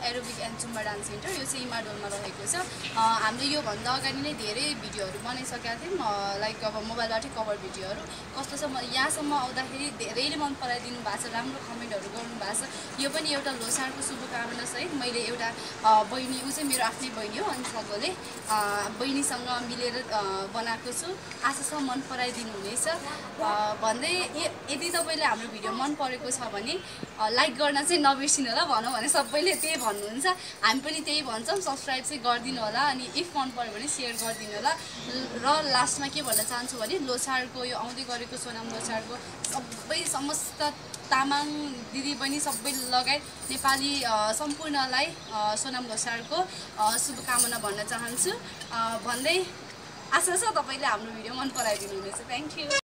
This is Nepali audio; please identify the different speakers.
Speaker 1: Aerobic and Zumba dance centre यो चाहिँ इमाडोलमा रहेको छ। हामीले योभन्दा अगाडि नै धेरै भिडियोहरू बनाइसकेका थियौँ लाइक अब मोबाइलबाटै कभर भिडियोहरू कस्तो छ यहाँसम्म आउँदाखेरि धेरैले मन पराइदिनु भएको छ राम्रो कमेन्टहरू गर्नुभएको छ। यो पनि एउटा लोसारको शुभकामना सहित मैले एउटा बहिनी ऊ चाहिँ मेरो आफ्नै बहिनी हो अनिसा गोले बहिनीसँग मिलेर बनाएको छु। आशा छ मन पराइदिनु हुनेछ भन्दै यदि तपाईँले हाम्रो भिडियो मन परेको छ भने लाइक गर्न चाहिँ नबिर्सिनु होला। भनौँ भने सबैले त्यही भन्नुहुन्छ हामी पनि त्यही भन्छौँ सब्सक्राइब चाहिँ गरिदिनु होला अनि इफ मन पर्यो भने सेयर गरिदिनु होला। र लास्टमा के भन्न चाहन्छु भने लोसारको यो आउँदै गरेको सोनाम लोसारको सबै समस्त तामाङ दिदीबहिनी सबै लगायत नेपाली सम्पूर्णलाई सोनाम लोसारको शुभकामना भन्न चाहन्छु भन्दै आशा छ तपाईँले हाम्रो भिडियो मन पराइदिनु हुनेछ। Thank you.